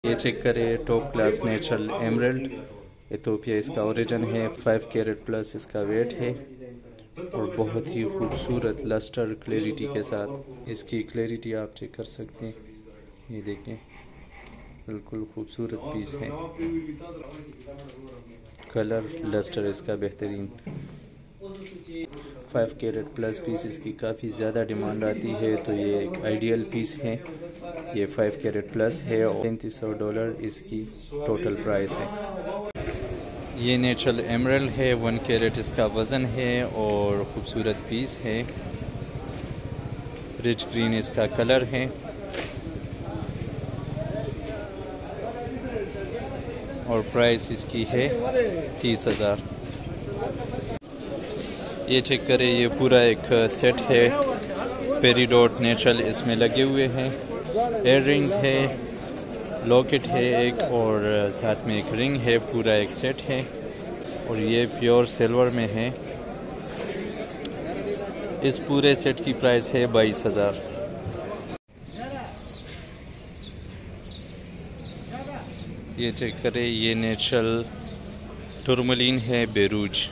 ये चेक करें, top class natural emerald Ethiopia इसका ओरिजिन है। 5 कैरेट प्लस इसका वेट है और बहुत ही खूबसूरत लस्टर क्लैरिटी के साथ इसकी क्लैरिटी आप चेक कर सकते हैं। ये देखें, बिल्कुल खूबसूरत पीस है। कलर लस्टर इसका बेहतरीन। 5 कैरेट प्लस पीस इसकी काफ़ी ज़्यादा डिमांड आती है, तो ये एक आइडियल पीस है। ये 5 कैरेट प्लस है और $3500 इसकी टोटल प्राइस है। ये नेचुरल एमरल्ड है, 1 कैरेट इसका वज़न है और ख़ूबसूरत पीस है। रिच ग्रीन इसका कलर है और प्राइस इसकी है 30,000। ये चेक करें, ये पूरा एक सेट है। पेरीडोट नेचुरल इसमें लगे हुए हैं। एयर रिंग्स है, लॉकेट है एक और साथ में एक रिंग है। पूरा एक सेट है और ये प्योर सिल्वर में है। इस पूरे सेट की प्राइस है 22,000। ये चेक करें, ये नेचुरल टुरमलिन है बेरूज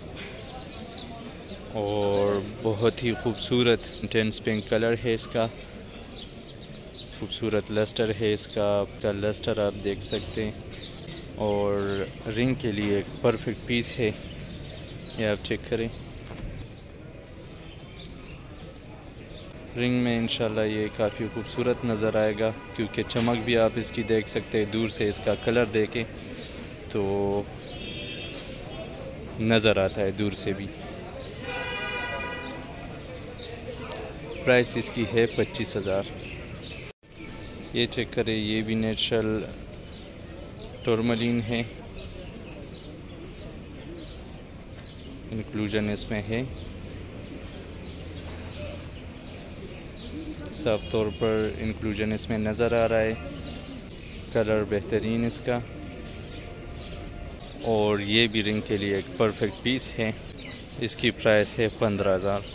और बहुत ही खूबसूरत इंटेंस पिंक कलर है इसका। खूबसूरत लस्टर है इसका लस्टर आप देख सकते हैं और रिंग के लिए एक परफेक्ट पीस है। ये आप चेक करें, रिंग में इंशाल्लाह ये काफ़ी खूबसूरत नज़र आएगा क्योंकि चमक भी आप इसकी देख सकते हैं। दूर से इसका कलर देखें तो नज़र आता है दूर से भी। प्राइस इसकी है 25,000। ये चेक करें, ये भी नेचुरल टुरमलिन है। इंक्लूजन इसमें है, साफ तौर पर इंक्लूजन इसमें नज़र आ रहा है। कलर बेहतरीन इसका और ये भी रिंग के लिए एक परफेक्ट पीस है। इसकी प्राइस है 15,000।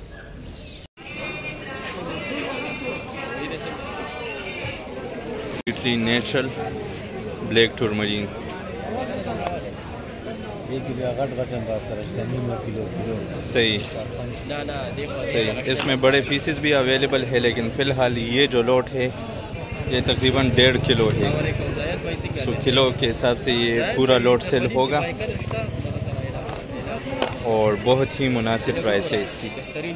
नेचुरल ब्लैक टुरमलिन सही सही। इसमें बड़े पीसेस भी अवेलेबल है, लेकिन फ़िलहाल ये जो लोट है ये तकरीबन 1.5 किलो है। तो किलो के हिसाब से ये पूरा लोट सेल होगा और बहुत ही मुनासिब प्राइस है इसकी।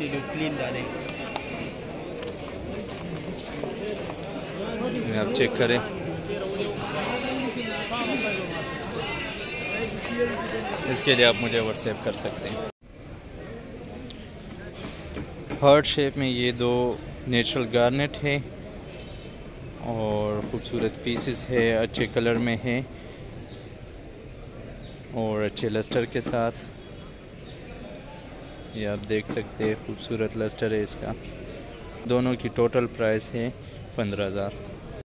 आप चेक करें, इसके लिए आप मुझे व्हाट्सएप कर सकते हैं। हार्ट शेप में ये 2 नेचुरल गार्नेट है और ख़ूबसूरत पीसेस है, अच्छे कलर में है और अच्छे लस्टर के साथ। ये आप देख सकते हैं, खूबसूरत लस्टर है इसका। दोनों की टोटल प्राइस है 15,000।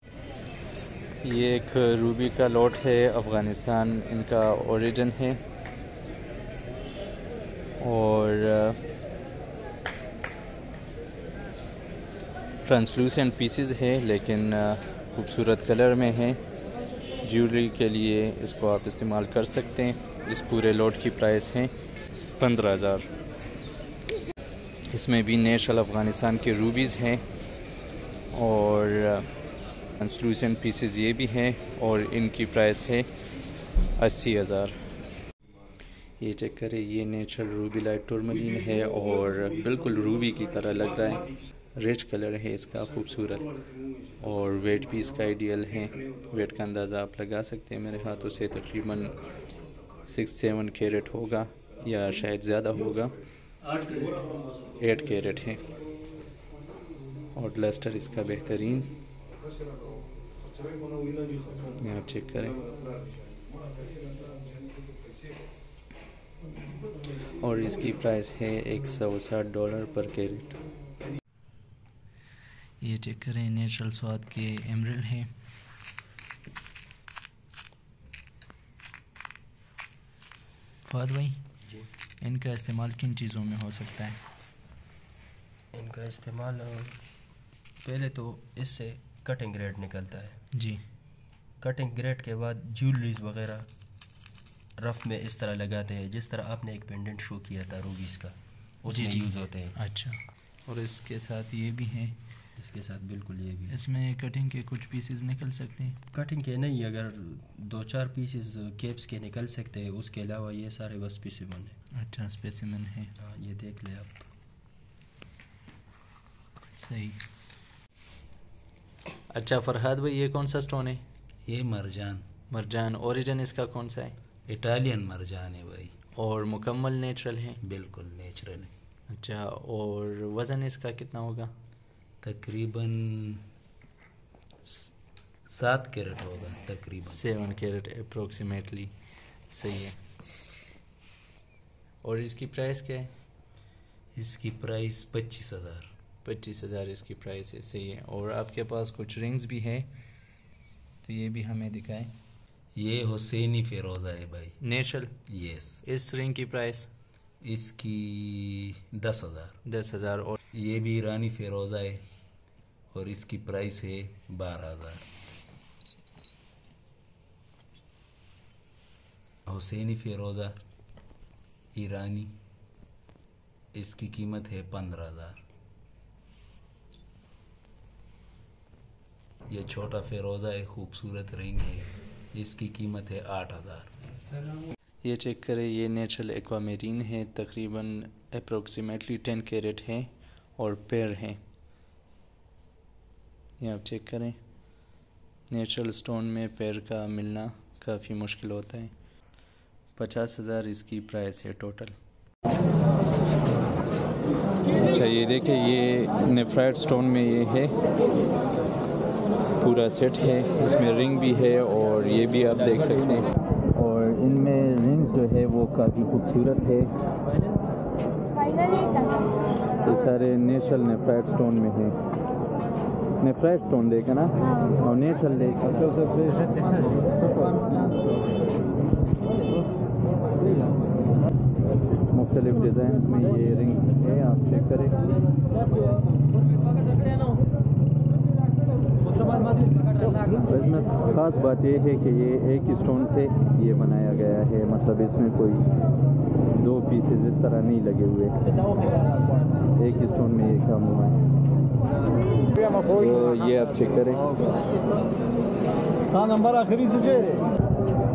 ये एक रूबी का लॉट है, अफ़गानिस्तान इनका ओरिजिन है और ट्रांसलूसेंट पीसेस है लेकिन खूबसूरत कलर में है। ज्वेलरी के लिए इसको आप इस्तेमाल कर सकते हैं। इस पूरे लॉट की प्राइस है 15,000। इसमें भी नेचुरल अफ़गानिस्तान के रूबीज़ हैं और ट्रांसलूसेंट पीसेस ये भी हैं और इनकी प्राइस है 80,000। ये चेक करें, ये नेचुरल रूबी लाइट टुरमलिन है और बिल्कुल रूबी की तरह लग रहा है। रिच कलर है इसका, खूबसूरत और वेट भी इसका आइडियल है। वेट का अंदाज़ा आप लगा सकते हैं मेरे हाथों से, तकरीबन 6-7 कैरेट होगा या शायद ज़्यादा होगा। 8 कैरेट है और लस्टर इसका बेहतरीन। आप चेक करें और इसकी प्राइस है $160 पर कैरेट। ये चेक करें, नेचुरल स्वाद के एमरल्ड है। फहद भाई, इनका इस्तेमाल किन चीज़ों में हो सकता है? इनका इस्तेमाल पहले तो इससे कटिंग ग्रेड निकलता है जी, कटिंग ग्रेड के बाद ज्वेलरीज वगैरह रफ में इस तरह लगाते हैं, जिस तरह आपने एक पेंडेंट शो किया था रूबीज का, उसमें यूज़ होते हैं। अच्छा, और इसके साथ ये भी हैं? इसके साथ बिल्कुल ये भी। इसमें कटिंग के कुछ पीसेस निकल सकते हैं? कटिंग के नहीं, अगर 2-4 पीसेस केप्स के निकल सकते हैं, उसके अलावा ये सारे बस स्पेसिमन है। अच्छा, स्पेसिमन है। हाँ, ये देख ले आप। सही। अच्छा फरहाद भाई, ये कौन सा स्टोन है? ये मरजान। मरजान, ओरिजिन इसका कौन सा है? इटालियन मरजान है भाई। और मुकम्मल नेचुरल है? बिल्कुल नेचुरल है। अच्छा, और वज़न इसका कितना होगा? तकरीबन 7 कैरेट होगा तकरीबन। 7 कैरेट अप्रोक्सीमेटली। सही है। और इसकी प्राइस क्या है? इसकी प्राइस 25,000। 25,000 इसकी प्राइस है। सही है। और आपके पास कुछ रिंग्स भी है, तो ये भी हमें दिखाएं। ये हुसैनी फिरोजा है भाई, नेचुरल। यस। इस रिंग की प्राइस? इसकी 10,000। 10,000। और ये भी ईरानी फिरोजा है और इसकी प्राइस है 12,000। हुसैनी फिरोजा ईरानी, इसकी कीमत है 15,000। ये छोटा फिरोजा है, खूबसूरत रिंग है, इसकी कीमत है 8,000। ये चेक करें, ये नेचुरल एक्वामेरीन है, तकरीबन अप्रोक्सीमेटली 10 कैरेट है और पेयर है। ये आप चेक करें, नेचुरल स्टोन में पेयर का मिलना काफ़ी मुश्किल होता है। 50,000 इसकी प्राइस है टोटल। अच्छा, ये देखें, ये नेफ्राइट स्टोन में ये है, पूरा सेट है, इसमें रिंग भी है और ये भी आप देख सकते हैं। और इनमें रिंग्स जो है वो काफ़ी खूबसूरत है। ये सारे नेचुरल नेफ्राइट स्टोन में है। नेफ्राइट स्टोन देखा ना, और नेचुरल देखा। मुख्तलिफ डिज़ाइन में ये रिंग्स है, आप चेक करें। इसमें ख़ास बात यह है कि ये एक स्टोन से ये बनाया गया है, मतलब इसमें कोई 2 पीसेस इस तरह नहीं लगे हुए, एक स्टोन में ये काम हुआ है। तो ये आप चेक करें। नंबर आखिरी से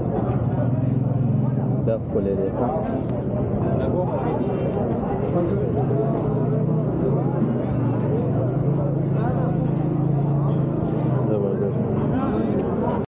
दफ को ले लेता।